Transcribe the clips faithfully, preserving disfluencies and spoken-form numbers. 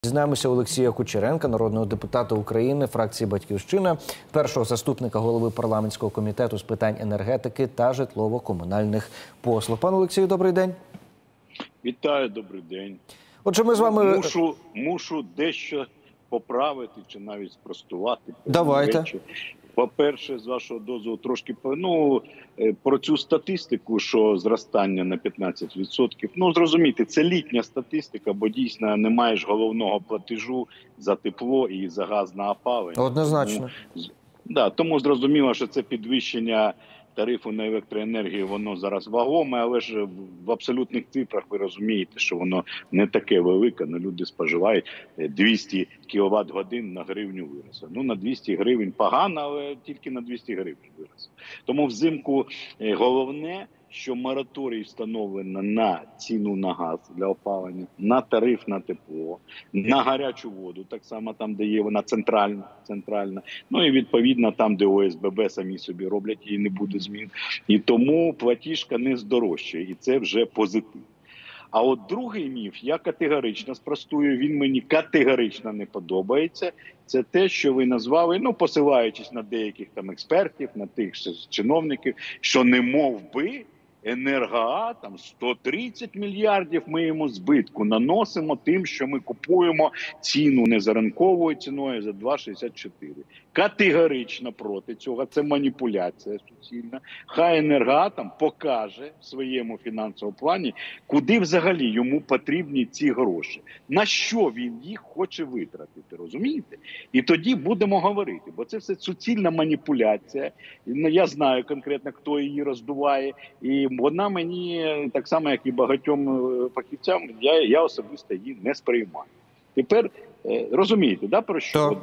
Дізнаємося Олексія Кучеренка, народного депутата України, фракції «Батьківщина», першого заступника голови парламентського комітету з питань енергетики та житлово-комунальних послуг. Пане Олексію, добрий день. Вітаю, добрий день. Отже, ми з вами... Мушу, мушу дещо поправити чи навіть спростувати. Давайте. По-перше, з вашого дозволу, трошки ну, про цю статистику, що зростання на п'ятнадцять відсотків. Ну, зрозумійте, це літня статистика, бо дійсно немає ж головного платежу за тепло і за газ на опалення. Однозначно. Тому, да, тому зрозуміло, що це підвищення тарифу на електроенергію, воно зараз вагоме, але ж в абсолютних цифрах ви розумієте, що воно не таке велике, ну люди споживають двісті кіловат годин на гривню виросло. Ну на двісті гривень погано, але тільки на двісті гривень виросло. Тому взимку головне, що мораторій встановлено на ціну на газ для опалення, на тариф на тепло, на гарячу воду, так само там, де є вона центральна, центральна. Ну і відповідно там, де О С Б Б самі собі роблять, її не буде змін. І тому платіжка не здорожчає, і це вже позитив. А от другий міф, я категорично спростую, він мені категорично не подобається. Це те, що ви назвали, ну, посилаючись на деяких там експертів, на тих чиновників, що не мов би Енергоатом сто тридцять мільярдів ми йому збитку наносимо тим, що ми купуємо ціну не за ринковою ціною, а за два шістдесят чотири. Категорично проти цього, це маніпуляція суцільна. Хай Енергоатом покаже в своєму фінансовому плані, куди взагалі йому потрібні ці гроші. На що він їх хоче витратити, розумієте? І тоді будемо говорити, бо це все суцільна маніпуляція. Я знаю конкретно, хто її роздуває, і вона мені, так само, як і багатьом фахівцям, я, я особисто її не сприймаю. Тепер, розумієте, да, про що?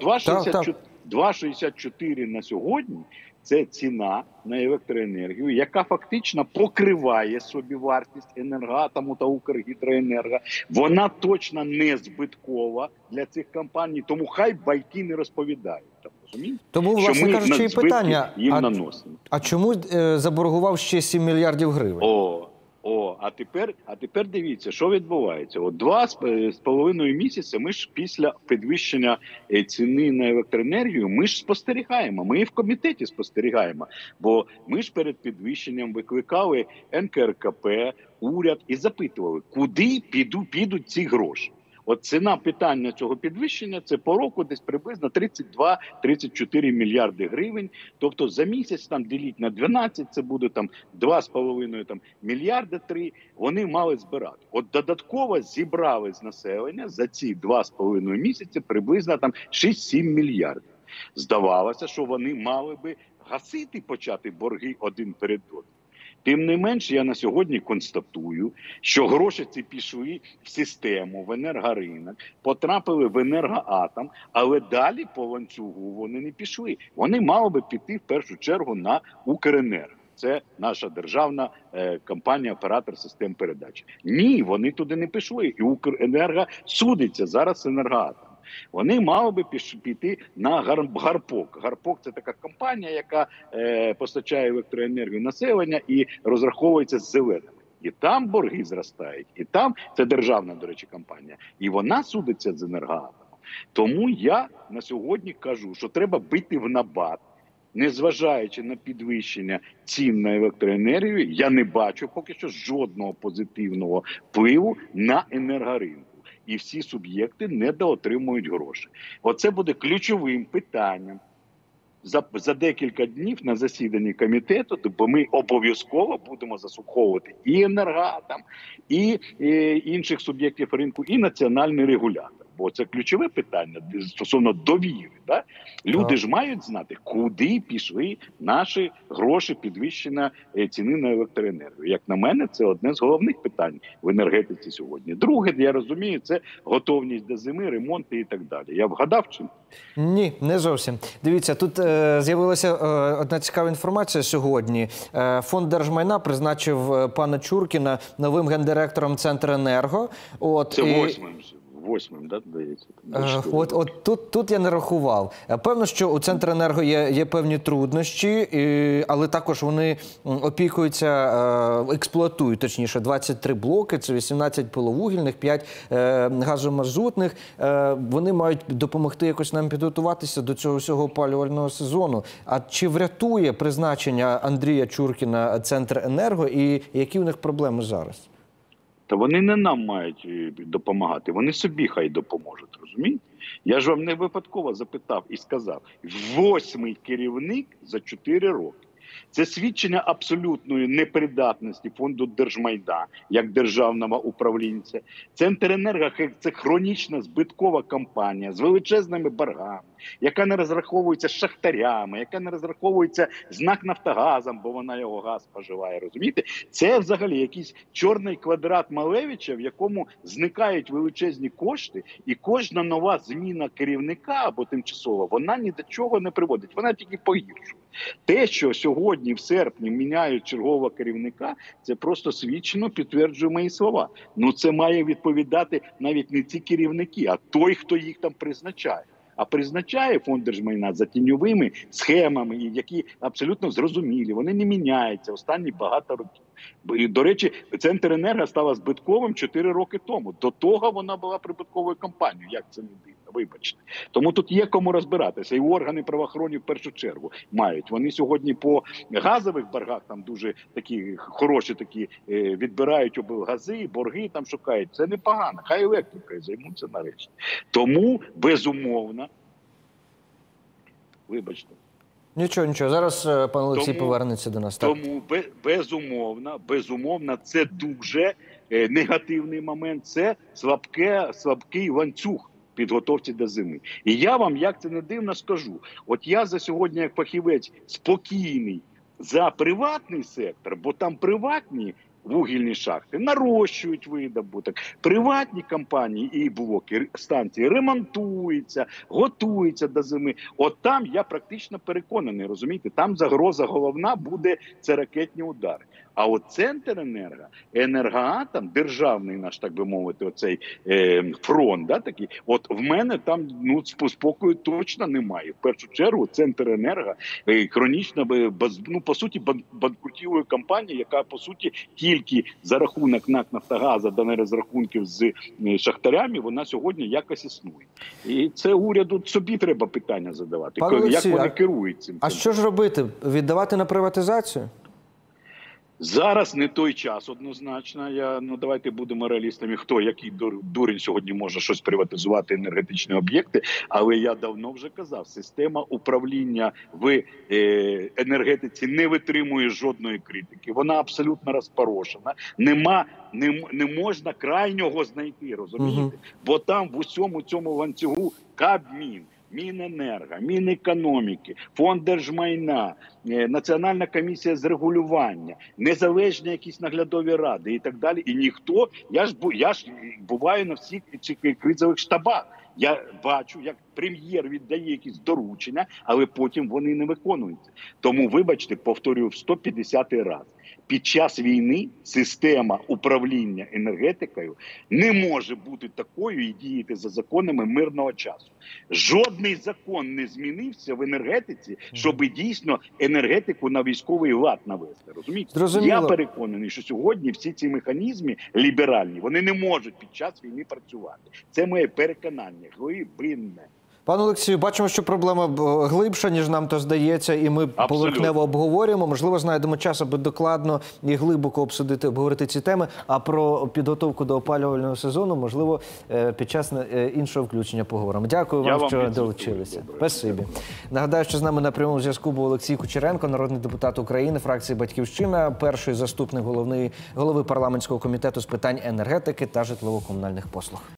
два шістдесят чотири на сьогодні – це ціна на електроенергію, яка фактично покриває собівартість Енергоатому та Укргідроенерго. Вона точно не збиткова для цих компаній, тому хай байки не розповідають. Розумієте? Тому, власне кажучи, і питання, їм а, наносимо. А чому е, заборгував ще сім мільярдів гривень? О, о, а тепер, а тепер дивіться, що відбувається. От два з половиною місяця ми ж після підвищення ціни на електроенергію, ми ж спостерігаємо, ми і в комітеті спостерігаємо, бо ми ж перед підвищенням викликали Н К Р К П, уряд і запитували, куди піду, підуть ці гроші. От ціна питання цього підвищення – це по року десь приблизно тридцять два - тридцять чотири мільярди гривень. Тобто за місяць там діліть на дванадцять, це буде там два з половиною там мільярди три. Вони мали збирати. От додатково зібрали з населення за ці два з половиною місяці приблизно там шість-сім мільярдів. Здавалося, що вони мали би гасити почати борги один перед одним. Тим не менш, я на сьогодні констатую, що гроші ці пішли в систему, в енергоринок, потрапили в Енергоатом, але далі по ланцюгу вони не пішли. Вони мали би піти в першу чергу на Укренерго. Це наша державна е, компанія, оператор систем передачі. Ні, вони туди не пішли. І Укренерго судиться зараз з Енергоатом. Вони мали би піти на Гарпок. Гарпок – це така компанія, яка е, постачає електроенергію населення і розраховується з зеленими. І там борги зростають, і там, це державна, до речі, компанія, і вона судиться з Енергоатомом. Тому я на сьогодні кажу, що треба бити в набат. Незважаючи на підвищення цін на електроенергію, я не бачу поки що жодного позитивного впливу на енергоринок. І всі суб'єкти недоотримують гроші. Оце буде ключовим питанням за, за декілька днів на засіданні комітету, бо ми обов'язково будемо заслуховувати і Енергоатом, і, і інших суб'єктів ринку, і національний регулятор. Бо це ключове питання стосовно довіри. Да? Люди ж мають знати, куди пішли наші гроші підвищення ціни на електроенергію. Як на мене, це одне з головних питань в енергетиці сьогодні. Друге, я розумію, це готовність до зими, ремонти і так далі. Я вгадав чи ні? Ні, не зовсім. Дивіться, тут е, з'явилася е, одна цікава інформація сьогодні. Е, Фонд держмайна призначив пана Чуркіна новим гендиректором Центренерго. От, це і... восьмим. Восьмим, да, здається? Е, От, от тут, тут я не рахував. Е, Певно, що у Центренерго є, є певні труднощі, і, але також вони м, опікуються, е, експлуатують, точніше, двадцять три блоки, це вісімнадцять пиловугільних, п'ять е, газомазутних. Е, вони мають допомогти якось нам підготуватися до цього всього опалювального сезону. А чи врятує призначення Андрія Чуркіна Центренерго і які у них проблеми зараз? Та вони не нам мають е, допомагати, вони собі хай допоможуть, розумієте? Я ж вам не випадково запитав і сказав, восьмий керівник за чотири роки. Це свідчення абсолютної непридатності фонду держмайна як державного управлінця. Центренерго – це хронічна збиткова компанія з величезними боргами, яка не розраховується з шахтарями, яка не розраховується з НАК «Нафтогазом», бо вона його газ споживає, розумієте? Це взагалі якийсь чорний квадрат Малевича, в якому зникають величезні кошти, і кожна нова зміна керівника або тимчасова, вона ні до чого не приводить, вона тільки погіршує. Те, що сьогодні, в серпні, міняють чергового керівника, це просто свідчено підтверджує мої слова. Ну це має відповідати навіть не ці керівники, а той, хто їх там призначає. А призначає фонд держмайна за тіньовими схемами, які абсолютно зрозумілі, вони не міняються останні багато років. І, до речі, Центренерго стала збитковим чотири роки тому. До того вона була прибутковою компанією, як це не дивно, вибачте. Тому тут є кому розбиратися, і органи правоохоронні в першу чергу мають. Вони сьогодні по газових боргах там дуже такі хороші такі відбирають облгази, борги там шукають. Це непогано, хай електрикою займуться нарешті. Тому, безумовно, вибачте. Нічого, нічого. Зараз пан Олексій тому, повернеться до нас. Так? Тому, безумовно, безумовно, це дуже е, негативний момент, це слабке, слабкий ланцюг підготовці до зими. І я вам, як це не дивно, скажу. От я за сьогодні, як фахівець, спокійний за приватний сектор, бо там приватні вугільні шахти нарощують видобуток. Приватні компанії і блоки станції ремонтуються, готуються до зими. От там я практично переконаний, розумієте, там загроза головна буде – це ракетні удари. А от Центренерго, Енергоатом, державний наш, так би мовити, оцей е, фронт, да, такий, от в мене там ну, спокою точно немає. В першу чергу Центренерго е, хронічна, баз, ну, по суті, банкрутівої компанії, яка, по суті, тільки за рахунок НАК «Нафтогазу» та нерозрахунків з е, шахтарями, вона сьогодні якось існує. І це уряду собі треба питання задавати. Пане Олексій, як вони керують цим? А що ж робити? Віддавати на приватизацію? Зараз не той час однозначно. Я, ну давайте будемо реалістами. Хто, який дурень сьогодні може щось приватизувати, енергетичні об'єкти. Але я давно вже казав, система управління в е, енергетиці не витримує жодної критики. Вона абсолютно розпорошена. Нема, не, не можна крайнього знайти, розумієте? Угу. Бо там в усьому цьому ланцюгу Кабмін, Міненерго, Мінекономіки, Фонд держмайна, Національна комісія з регулювання, незалежні якісь наглядові ради і так далі. І ніхто, я ж, я ж буваю на всіх цих кризових штабах. Я бачу, як прем'єр віддає якісь доручення, але потім вони не виконуються. Тому, вибачте, повторюю в сто п'ятдесятий раз. Під час війни система управління енергетикою не може бути такою і діяти за законами мирного часу. Жодний закон не змінився в енергетиці, щоб дійсно енергетику на військовий лад навести. Розумієте? Зрозуміло. Я переконаний, що сьогодні всі ці механізми ліберальні, вони не можуть під час війни працювати. Це моє переконання, глибинне. Пане Олексію, бачимо, що проблема глибша, ніж нам то здається, і ми Абсолютно. поверхнево обговорюємо. Можливо, знайдемо час, аби докладно і глибоко обсудити, обговорити ці теми. А про підготовку до опалювального сезону, можливо, під час іншого включення поговоримо. Дякую вам, вам що долучилися. Спасибі. Нагадаю, що з нами на прямому зв'язку був Олексій Кучеренко, народний депутат України, фракції «Батьківщина», перший заступник голови, голови парламентського комітету з питань енергетики та житлово-комунальних послуг.